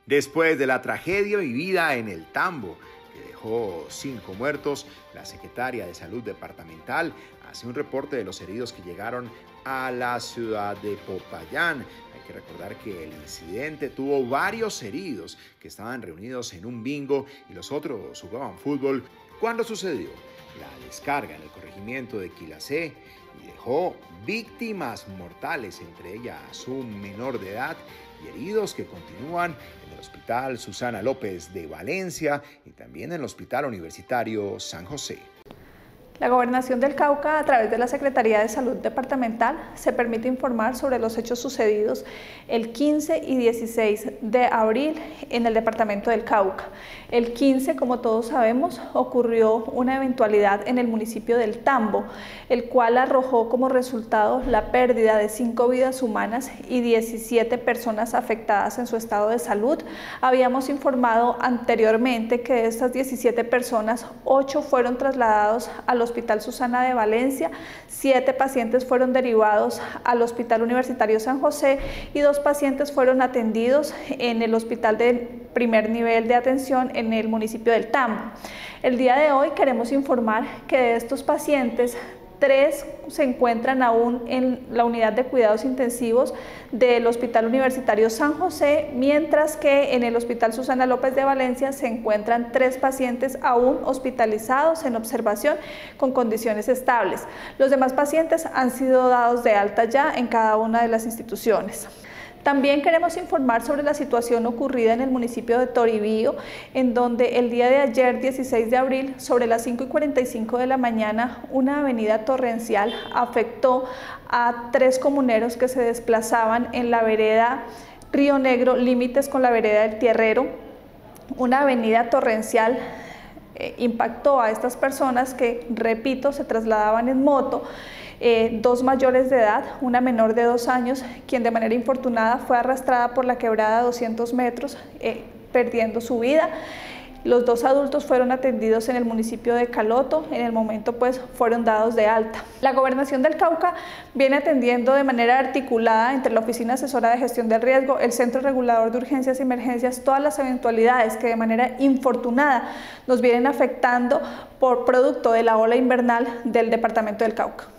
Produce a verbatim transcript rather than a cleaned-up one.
Después de la tragedia vivida en el Tambo, que dejó cinco muertos, la secretaria de Salud departamental hace un reporte de los heridos que llegaron a la ciudad de Popayán. Hay que recordar que el incidente tuvo varios heridos que estaban reunidos en un bingo y los otros jugaban fútbol cuando sucedió la descarga en el corregimiento de Quilacé y dejó víctimas mortales, entre ellas un menor de edad, y heridos que continúan en el Hospital Susana López de Valencia y también en el Hospital Universitario San José. La Gobernación del Cauca, a través de la Secretaría de Salud Departamental, se permite informar sobre los hechos sucedidos el quince y dieciséis de abril en el departamento del Cauca. El quince, como todos sabemos, ocurrió una eventualidad en el municipio del Tambo, el cual arrojó como resultado la pérdida de cinco vidas humanas y diecisiete personas afectadas en su estado de salud. Habíamos informado anteriormente que de estas diecisiete personas, ocho fueron trasladados al Hospital Susana de Valencia, siete pacientes fueron derivados al Hospital Universitario San José y dos pacientes fueron atendidos en el Hospital de primer nivel de atención en el municipio del Tambo. El día de hoy queremos informar que de estos pacientes, tres se encuentran aún en la unidad de cuidados intensivos del Hospital Universitario San José, mientras que en el Hospital Susana López de Valencia se encuentran tres pacientes aún hospitalizados en observación con condiciones estables. Los demás pacientes han sido dados de alta ya en cada una de las instituciones. También queremos informar sobre la situación ocurrida en el municipio de Toribío, en donde el día de ayer, dieciséis de abril, sobre las cinco y cuarenta y cinco de la mañana, una avenida torrencial afectó a tres comuneros que se desplazaban en la vereda Río Negro, límites con la vereda del Tierrero. Una avenida torrencial eh, impactó a estas personas que, repito, se trasladaban en moto. Eh, dos mayores de edad, una menor de dos años, quien de manera infortunada fue arrastrada por la quebrada a doscientos metros, eh, perdiendo su vida. Los dos adultos fueron atendidos en el municipio de Caloto, en el momento pues fueron dados de alta. La Gobernación del Cauca viene atendiendo de manera articulada entre la Oficina Asesora de Gestión del Riesgo, el Centro Regulador de Urgencias y Emergencias, todas las eventualidades que de manera infortunada nos vienen afectando por producto de la ola invernal del departamento del Cauca.